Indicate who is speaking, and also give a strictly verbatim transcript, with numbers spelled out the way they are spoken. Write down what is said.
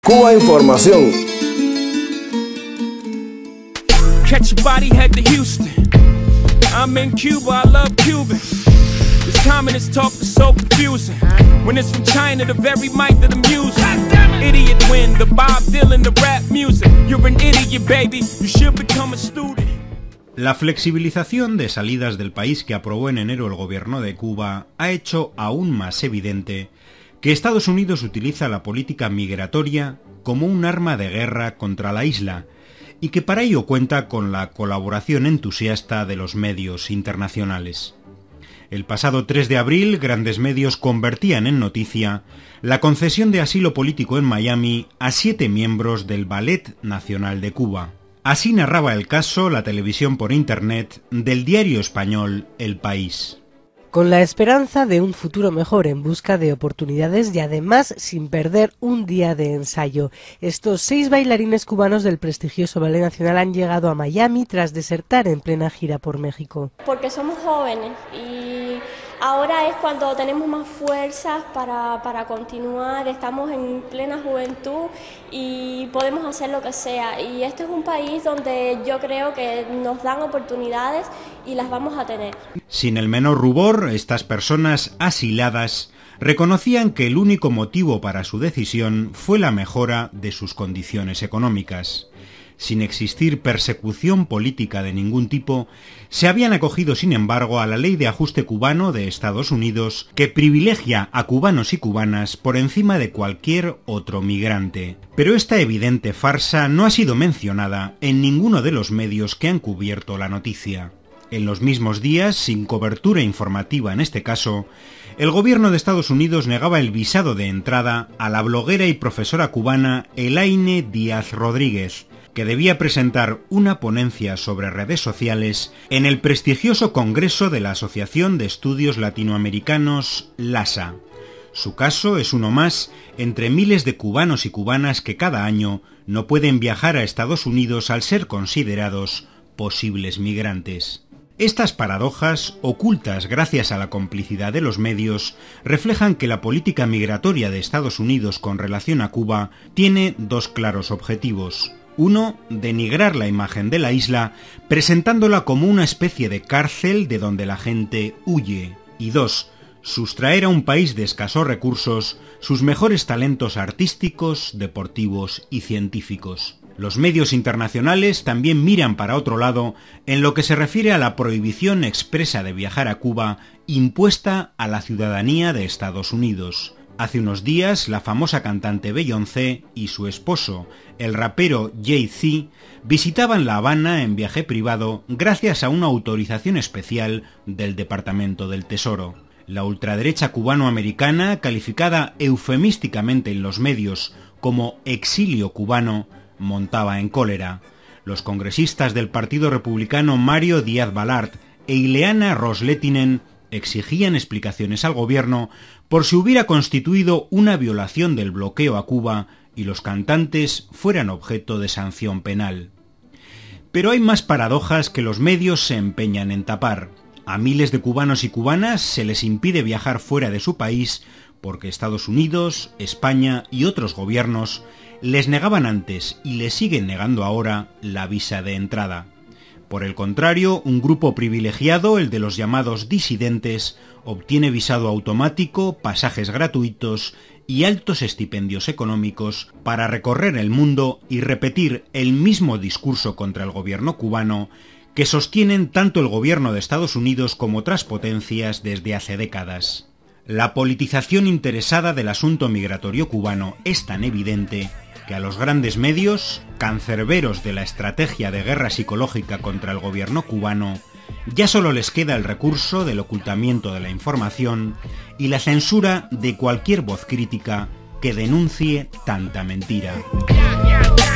Speaker 1: Cuba Información.
Speaker 2: Catch your body, head to Houston. I'm in Cuba, I love Cuban. This time in this talk is so confusing. When it's from China, the very mic that I'm using. Idiot win, the Bob Dylan, the rap music. You're an idiot, baby. You should become a student.
Speaker 3: La flexibilización de salidas del país que aprobó en enero el gobierno de Cuba ha hecho aún más evidente que Estados Unidos utiliza la política migratoria como un arma de guerra contra la isla y que para ello cuenta con la colaboración entusiasta de los medios internacionales. El pasado tres de abril, grandes medios convertían en noticia la concesión de asilo político en Miami a siete miembros del Ballet Nacional de Cuba. Así narraba el caso la televisión por internet del diario español El País.
Speaker 4: Con la esperanza de un futuro mejor en busca de oportunidades y además sin perder un día de ensayo. Estos seis bailarines cubanos del prestigioso Ballet Nacional han llegado a Miami tras desertar en plena gira por México.
Speaker 5: Porque somos jóvenes y ahora es cuando tenemos más fuerzas para, para continuar, estamos en plena juventud y podemos hacer lo que sea. Y este es un país donde yo creo que nos dan oportunidades y las vamos a tener.
Speaker 3: Sin el menor rubor, estas personas asiladas reconocían que el único motivo para su decisión fue la mejora de sus condiciones económicas. Sin existir persecución política de ningún tipo, se habían acogido sin embargo a la ley de ajuste cubano de Estados Unidos que privilegia a cubanos y cubanas por encima de cualquier otro migrante. Pero esta evidente farsa no ha sido mencionada en ninguno de los medios que han cubierto la noticia. En los mismos días, sin cobertura informativa en este caso, el gobierno de Estados Unidos negaba el visado de entrada a la bloguera y profesora cubana Elaine Díaz Rodríguez, que debía presentar una ponencia sobre redes sociales en el prestigioso Congreso de la Asociación de Estudios Latinoamericanos, LASA. Su caso es uno más entre miles de cubanos y cubanas que cada año no pueden viajar a Estados Unidos al ser considerados posibles migrantes. Estas paradojas, ocultas gracias a la complicidad de los medios, reflejan que la política migratoria de Estados Unidos con relación a Cuba tiene dos claros objetivos. Uno, denigrar la imagen de la isla, presentándola como una especie de cárcel de donde la gente huye. Y dos, sustraer a un país de escasos recursos sus mejores talentos artísticos, deportivos y científicos. Los medios internacionales también miran para otro lado en lo que se refiere a la prohibición expresa de viajar a Cuba impuesta a la ciudadanía de Estados Unidos. Hace unos días, la famosa cantante Beyoncé y su esposo, el rapero Jay-Z, visitaban La Habana en viaje privado gracias a una autorización especial del Departamento del Tesoro. La ultraderecha cubano-americana, calificada eufemísticamente en los medios como exilio cubano, montaba en cólera. Los congresistas del Partido Republicano Mario Díaz-Balart e Ileana Ros-Lehtinen exigían explicaciones al gobierno por si hubiera constituido una violación del bloqueo a Cuba y los cantantes fueran objeto de sanción penal. Pero hay más paradojas que los medios se empeñan en tapar. A miles de cubanos y cubanas se les impide viajar fuera de su país porque Estados Unidos, España y otros gobiernos les negaban antes y les siguen negando ahora la visa de entrada. Por el contrario, un grupo privilegiado, el de los llamados disidentes, obtiene visado automático, pasajes gratuitos y altos estipendios económicos para recorrer el mundo y repetir el mismo discurso contra el gobierno cubano que sostienen tanto el gobierno de Estados Unidos como otras potencias desde hace décadas. La politización interesada del asunto migratorio cubano es tan evidente que a los grandes medios, cancerberos de la estrategia de guerra psicológica contra el gobierno cubano, ya solo les queda el recurso del ocultamiento de la información y la censura de cualquier voz crítica que denuncie tanta mentira.